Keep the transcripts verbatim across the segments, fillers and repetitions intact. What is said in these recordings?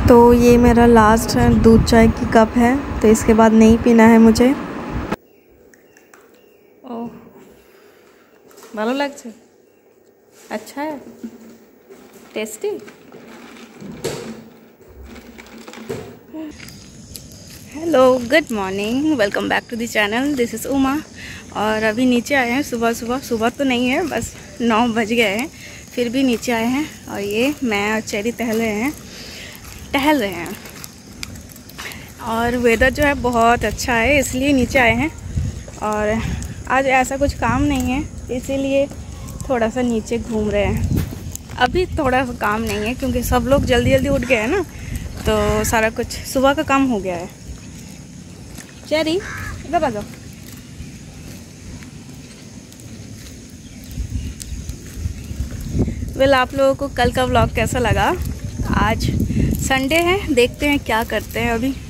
तो ये मेरा लास्ट दूध चाय की कप है, तो इसके बाद नहीं पीना है मुझे। ओह ভালো লাগছে, अच्छा है, tasty. Hello, good morning, welcome back to the channel. This is Uma. और अभी नीचे आए हैं, सुबह सुबह सुबह तो नहीं है, बस नौ बज गए हैं, फिर भी नीचे आए हैं। और ये मैं और चेरी टहल रहे हैं टहल रहे हैं और वेदर जो है बहुत अच्छा है, इसलिए नीचे आए हैं। और आज ऐसा कुछ काम नहीं है, इसीलिए थोड़ा सा नीचे घूम रहे हैं। अभी थोड़ा सा काम नहीं है क्योंकि सब लोग जल्दी जल्दी उठ गए हैं ना, तो सारा कुछ सुबह का काम हो गया है। चेरी इधर आ जाओ। वेल, आप लोगों को कल का व्लॉग कैसा लगा? आज संडे है, देखते हैं क्या करते हैं अभी।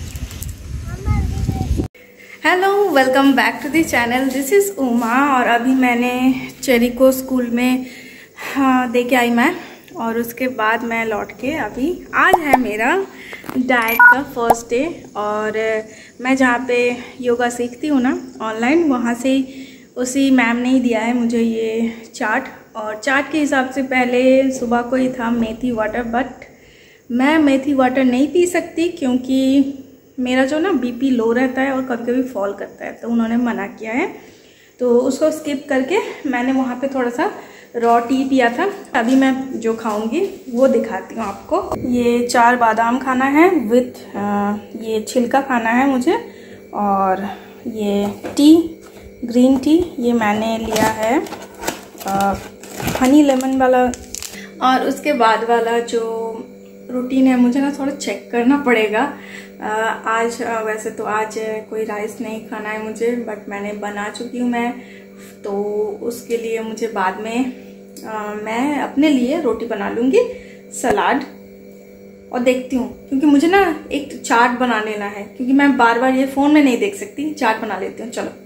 Hello, welcome back to the channel. This is Uma. और अभी मैंने चेरी को स्कूल में हाँ दे के आई मैं, और उसके बाद मैं लौट के अभी आज है मेरा डाइट का फर्स्ट डे। और मैं जहाँ पे योगा सीखती हूँ ना ऑनलाइन, वहाँ से उसी मैम ने ही दिया है मुझे ये चार्ट। और चार्ट के हिसाब से पहले सुबह को ही था मेथी वाटर, बट मैं मेथी वाटर नहीं पी सकती क्योंकि मेरा जो ना बीपी लो रहता है और कभी कभी फॉल करता है, तो उन्होंने मना किया है। तो उसको स्किप करके मैंने वहाँ पे थोड़ा सा रॉ टी पिया था। अभी मैं जो खाऊंगी वो दिखाती हूँ आपको। ये चार बादाम खाना है विथ ये छिलका खाना है मुझे। और ये टी, ग्रीन टी, ये मैंने लिया है आ, हनी लेमन वाला। और उसके बाद वाला जो रूटीन है, मुझे ना थोड़ा चेक करना पड़ेगा। आ, आज आ, वैसे तो आज कोई राइस नहीं खाना है मुझे, बट मैंने बना चुकी हूँ मैं, तो उसके लिए मुझे बाद में आ, मैं अपने लिए रोटी बना लूँगी, सलाद। और देखती हूँ, क्योंकि मुझे ना एक चाट बना लेना है, क्योंकि मैं बार बार ये फ़ोन में नहीं देख सकती। चाट बना लेती हूँ, चलो।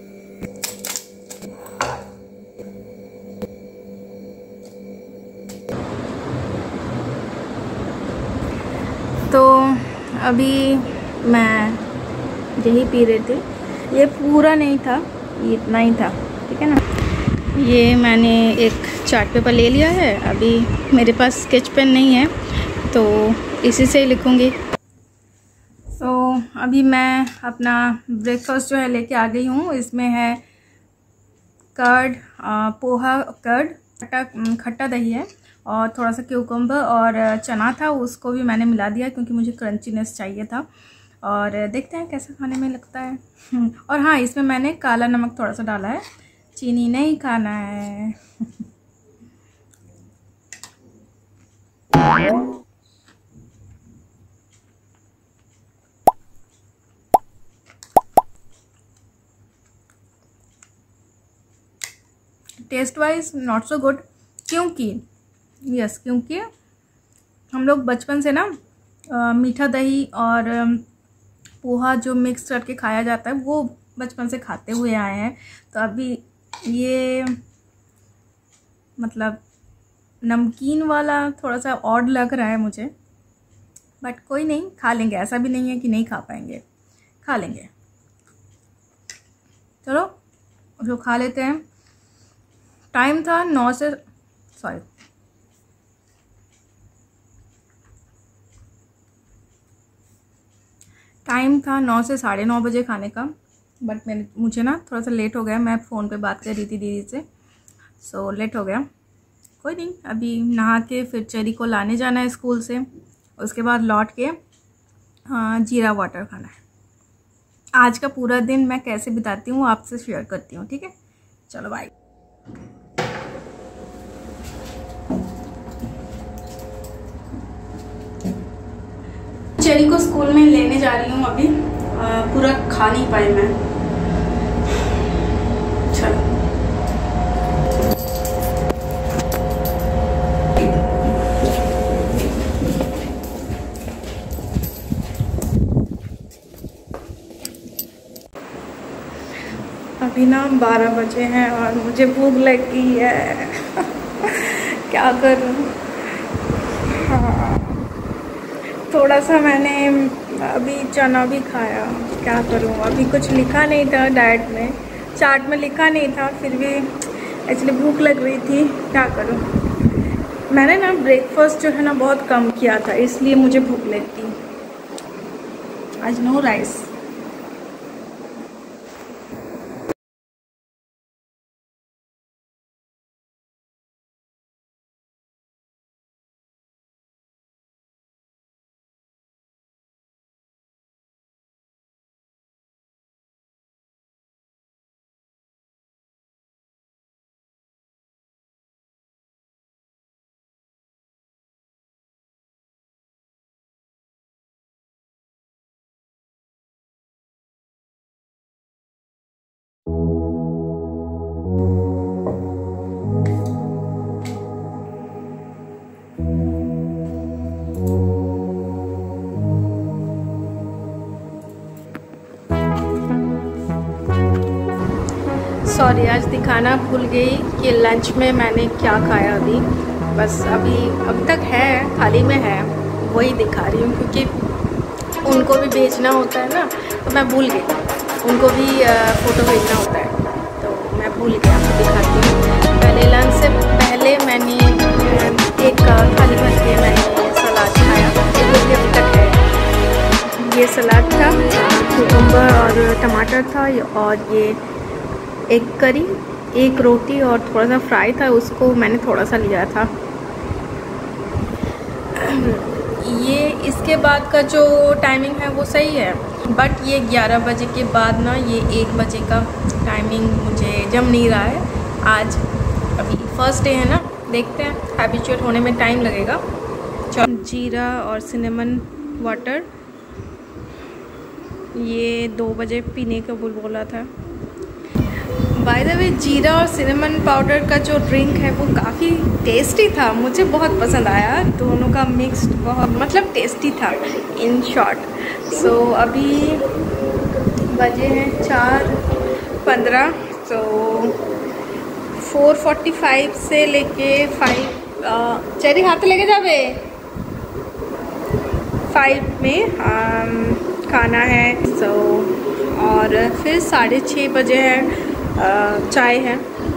तो अभी मैं यही पी रही थी, ये पूरा नहीं था, ये इतना ही था, ठीक है ना। ये मैंने एक चार्ट पेपर ले लिया है। अभी मेरे पास स्केच पेन नहीं है, तो इसी से ही लिखूँगी। तो अभी मैं अपना ब्रेकफास्ट जो है लेके आ गई हूँ। इसमें है कर्ड, पोहा कर्ड, खट्टा खट्टा दही है, और थोड़ा सा क्यूकम्बर और चना था, उसको भी मैंने मिला दिया क्योंकि मुझे क्रंचीनेस चाहिए था। और देखते हैं कैसा खाने में लगता है। और हाँ, इसमें मैंने काला नमक थोड़ा सा डाला है, चीनी नहीं खाना है। Taste wise not so good, क्योंकि यस yes, क्योंकि हम लोग बचपन से ना आ, मीठा दही और आ, पोहा जो मिक्स करके खाया जाता है, वो बचपन से खाते हुए आए हैं। तो अभी ये मतलब नमकीन वाला थोड़ा सा ऑड लग रहा है मुझे, बट कोई नहीं, खा लेंगे। ऐसा भी नहीं है कि नहीं खा पाएंगे, खा लेंगे। चलो जो खा लेते हैं। टाइम था नौ से सॉरी टाइम था नौ से साढ़े नौ बजे खाने का, बट मैंने मुझे ना थोड़ा सा लेट हो गया। मैं फ़ोन पे बात कर रही थी दीदी से, सो लेट हो गया। कोई नहीं, अभी नहा के फिर चेरी को लाने जाना है स्कूल से, उसके बाद लौट के हाँ जीरा वाटर खाना है। आज का पूरा दिन मैं कैसे बिताती हूँ आपसे शेयर करती हूँ, ठीक है। चलो बाय। चेरी को स्कूल में लेने जा रही हूँ अभी। आ, पूरा खा नहीं पाई मैं। चलो अभी ना बारह बजे हैं और मुझे भूख लगी है। क्या करूँ? हाँ थोड़ा सा मैंने अभी चना भी खाया, क्या करूँ, अभी कुछ लिखा नहीं था डाइट में, चार्ट में लिखा नहीं था, फिर भी एक्चुअली भूख लग रही थी, क्या करूँ। मैंने ना ब्रेकफास्ट जो है ना बहुत कम किया था, इसलिए मुझे भूख लगती। आज नो राइस। सॉरी, आज दिखाना भूल गई कि लंच में मैंने क्या खाया। अभी बस अभी अब तक है, थाली में है, वही दिखा रही हूँ, क्योंकि उनको भी भेजना होता है ना, तो मैं भूल गई, उनको भी फ़ोटो भेजना होता है, तो मैं भूल गई, आपको दिखाती हूँ। पहले लंच से पहले मैंने एक थाली भर के मैंने सलाद खाया, जो भी अभी तक है। ये सलाद था, कुकुम्बर और टमाटर था, और ये एक करी, एक रोटी और थोड़ा सा फ्राई था, उसको मैंने थोड़ा सा लिया था। ये इसके बाद का जो टाइमिंग है वो सही है, बट ये ग्यारह बजे के बाद ना ये एक बजे का टाइमिंग मुझे जम नहीं रहा है। आज अभी फर्स्ट डे है ना, देखते हैं, हैबिचुएट होने में टाइम लगेगा। जीरा और सिनेमन वाटर ये दो बजे पीने का बोल बोला था। बाय द वे, जीरा और सिनेमन पाउडर का जो ड्रिंक है वो काफ़ी टेस्टी था, मुझे बहुत पसंद आया। दोनों का मिक्स्ड बहुत मतलब टेस्टी था इन शॉर्ट। सो अभी बजे हैं चार पंद्रह, तो फोर फोर्टी फाइव से लेके फाइव चेरी हाथ लेके जावे फाइव में um, खाना है। सो और फिर साढ़े छः बजे है चाय है।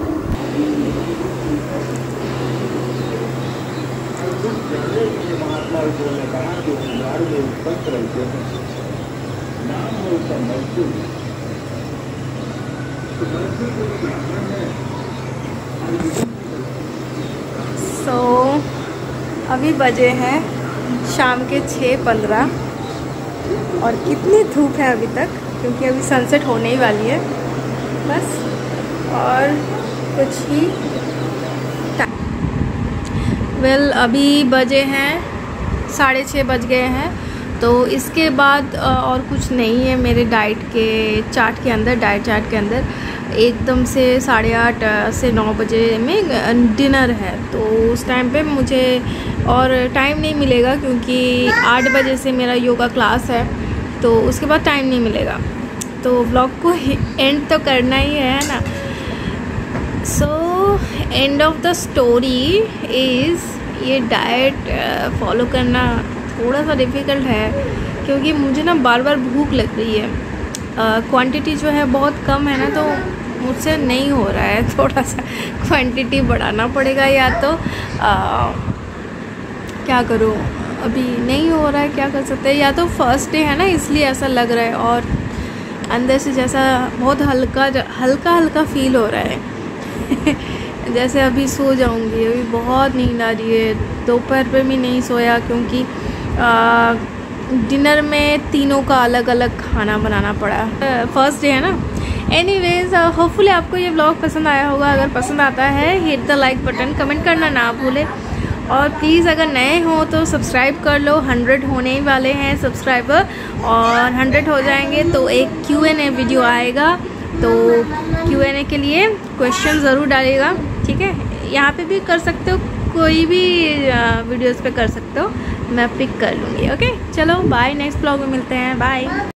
सो so, अभी बजे हैं शाम के छः पंद्रह, और कितनी धूप है अभी तक, क्योंकि अभी सनसेट होने ही वाली है बस, और कुछ ही वेल well, अभी बजे हैं साढ़े छः बज गए हैं। तो इसके बाद और कुछ नहीं है मेरे डाइट के चार्ट के अंदर, डाइट चार्ट के अंदर एकदम से साढ़े आठ से नौ बजे में डिनर है, तो उस टाइम पे मुझे और टाइम नहीं मिलेगा, क्योंकि आठ बजे से मेरा योगा क्लास है, तो उसके बाद टाइम नहीं मिलेगा। तो व्लॉग को एंड तो करना ही है ना। So end of the story is ये डाइट फॉलो करना थोड़ा सा डिफ़िकल्ट है, क्योंकि मुझे ना बार बार भूख लग रही है। क्वांटिटी uh, जो है बहुत कम है ना, तो मुझसे नहीं हो रहा है, थोड़ा सा क्वांटिटी बढ़ाना पड़ेगा, या तो uh, क्या करूँ, अभी नहीं हो रहा है, क्या कर सकते हैं। या तो फर्स्ट डे है ना, इसलिए ऐसा लग रहा है, और अंदर से जैसा बहुत हल्का हल्का हल्का फील हो रहा है जैसे अभी सो जाऊंगी। अभी बहुत नींद आ रही है, दोपहर पे भी नहीं सोया, क्योंकि आ, डिनर में तीनों का अलग अलग खाना बनाना पड़ा। फर्स्ट डे है ना। एनीवेज, होपफुली आपको ये व्लॉग पसंद आया होगा। अगर पसंद आता है, hit the like button, comment करना ना भूलें, और प्लीज़ अगर नए हो तो सब्सक्राइब कर लो। हंड्रेड होने ही वाले हैं सब्सक्राइबर, और हंड्रेड हो जाएंगे तो एक क्यू एन ए वीडियो आएगा, तो क्यू एन ए के लिए क्वेश्चन ज़रूर डालिएगा, ठीक है। यहाँ पे भी कर सकते हो, कोई भी वीडियोस पे कर सकते हो, मैं पिक कर लूँगी। ओके, चलो बाय, नेक्स्ट व्लॉग में मिलते हैं, बाय।